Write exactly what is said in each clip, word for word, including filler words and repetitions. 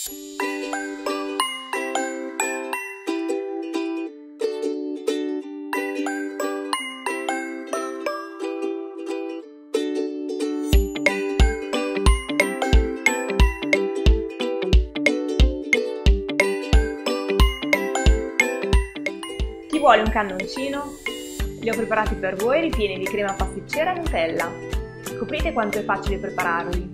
Chi vuole un cannoncino? Li ho preparati per voi ripieni di crema pasticcera e Nutella. Scoprite quanto è facile prepararli.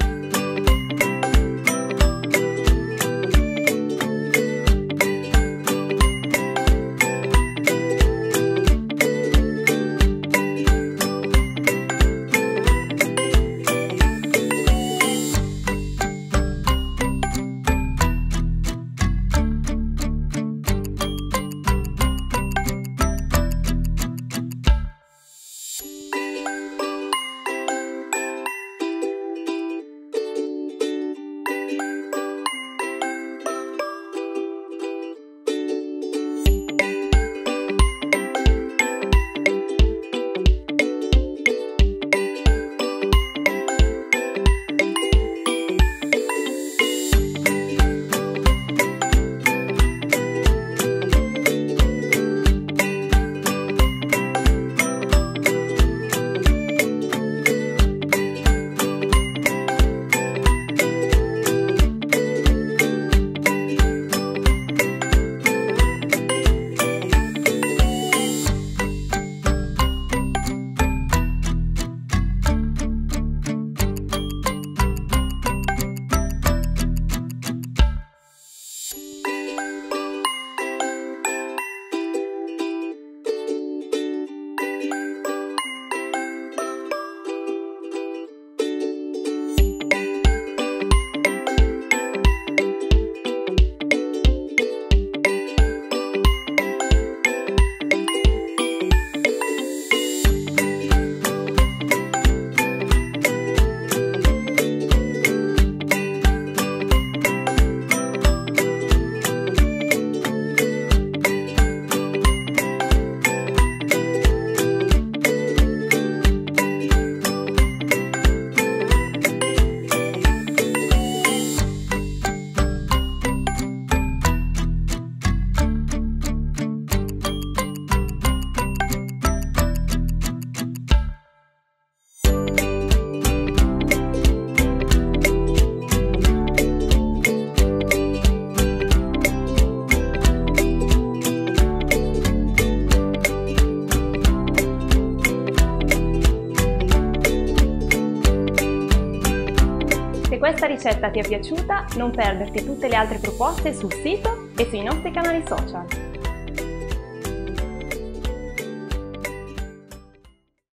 Se questa ricetta ti è piaciuta, non perderti tutte le altre proposte sul sito e sui nostri canali social.